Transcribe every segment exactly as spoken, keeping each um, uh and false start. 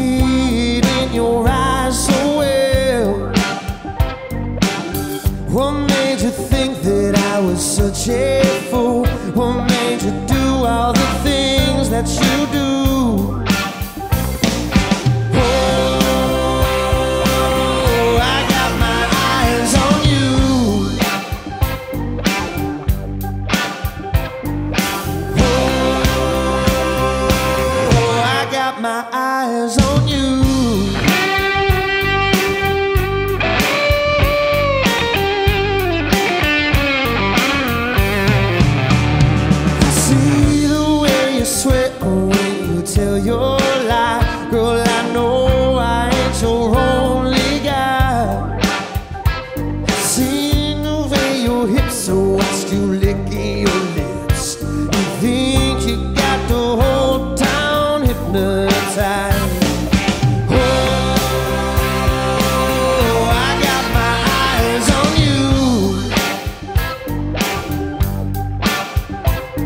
see it in your eyes so well. What made you think that I was such a fool? What made you do all the things that you do? Oh, I got my eyes on you. Oh, I got my eyes on you. Tell your lie, girl, I know I ain't your only guy. Seen the way your hips so watched you licking your lips. You think you got the whole town hypnotized. Oh, I got my eyes on you.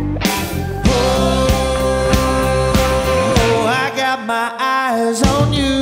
My eyes on you.